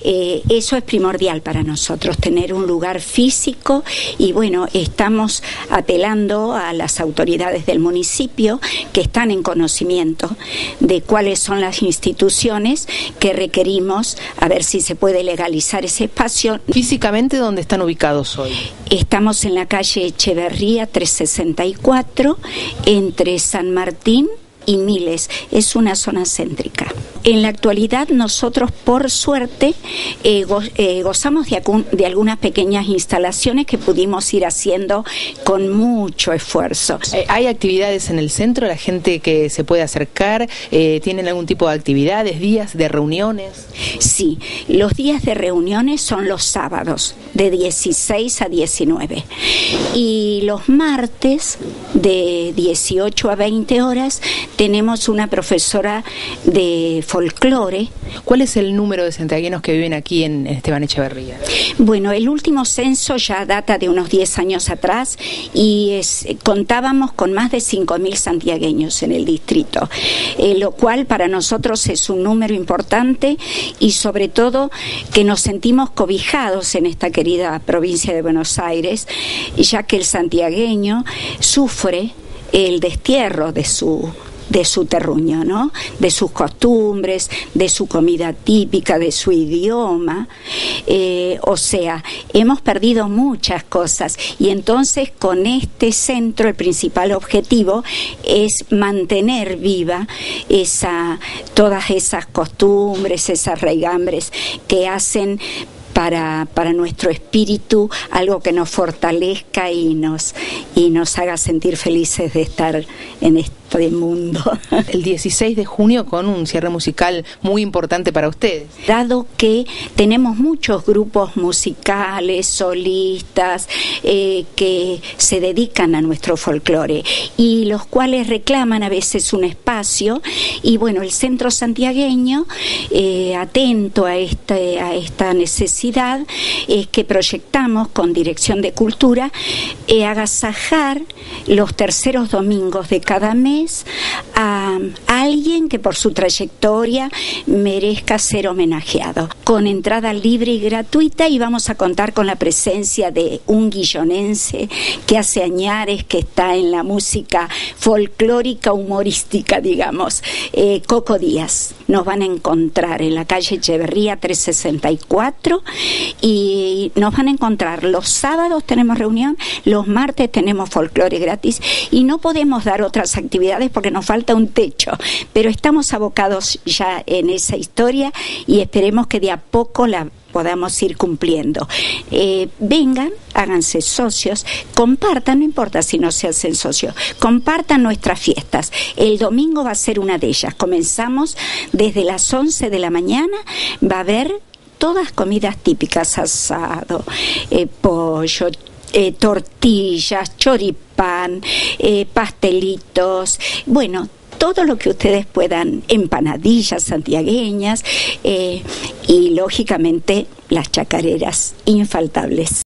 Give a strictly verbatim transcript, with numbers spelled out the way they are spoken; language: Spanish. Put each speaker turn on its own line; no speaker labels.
eh, eso es primordial para nosotros, tener un lugar físico, y bueno, estamos apelando a las autoridades del municipio que están en conocimiento de cuáles son las instituciones que requerimos, a ver si se puede legalizar ese espacio.
Físicamente, ¿dónde están ubicados hoy?
Estamos en la calle Echeverría trescientos sesenta y cuatro, entre San Martín y Miles. Es una zona céntrica. En la actualidad nosotros, por suerte, eh, go eh, gozamos de, de algunas pequeñas instalaciones que pudimos ir haciendo con mucho esfuerzo.
Eh, ¿Hay actividades en el centro? ¿La gente que se puede acercar? Eh, ¿Tienen algún tipo de actividades, días de reuniones?
Sí, los días de reuniones son los sábados, de dieciséis a diecinueve. Y los martes, de dieciocho a veinte horas, tenemos una profesora de folclore.
¿Cuál es el número de santiagueños que viven aquí en Esteban Echeverría?
Bueno, el último censo ya data de unos diez años atrás y es, contábamos con más de cinco mil santiagueños en el distrito, eh, lo cual para nosotros es un número importante, y sobre todo que nos sentimos cobijados en esta querida provincia de Buenos Aires, ya que el santiagueño sufre el destierro de su de su terruño, ¿no? De sus costumbres, de su comida típica, de su idioma. Eh, o sea, hemos perdido muchas cosas, y entonces con este centro el principal objetivo es mantener viva esa, todas esas costumbres, esas raigambres que hacen Para, para nuestro espíritu algo que nos fortalezca y nos, y nos haga sentir felices de estar en este mundo.
El dieciséis de junio con un cierre musical muy importante para ustedes.
Dado que tenemos muchos grupos musicales, solistas, eh, que se dedican a nuestro folclore y los cuales reclaman a veces un espacio, y bueno, el Centro Santiagueño, eh, atento a, este, a esta necesidad, es que proyectamos con Dirección de Cultura eh, agasajar los terceros domingos de cada mes a, a alguien que por su trayectoria merezca ser homenajeado, con entrada libre y gratuita, y vamos a contar con la presencia de un guillonense que hace añares que está en la música folclórica humorística, digamos, eh, Coco Díaz. Nos van a encontrar en la calle Echeverría trescientos sesenta y cuatro, y nos van a encontrar los sábados, tenemos reunión, los martes tenemos folclore gratis, y no podemos dar otras actividades porque nos falta un techo, pero estamos abocados ya en esa historia y esperemos que de a poco la podamos ir cumpliendo. Eh, vengan, háganse socios, compartan, no importa si no se hacen socios, compartan nuestras fiestas. El domingo va a ser una de ellas. Comenzamos desde las once de la mañana, va a haber todas comidas típicas: asado, eh, pollo, eh, tortillas, choripán, eh, pastelitos, bueno, todo lo que ustedes puedan, empanadillas santiagueñas, eh, y lógicamente las chacareras infaltables.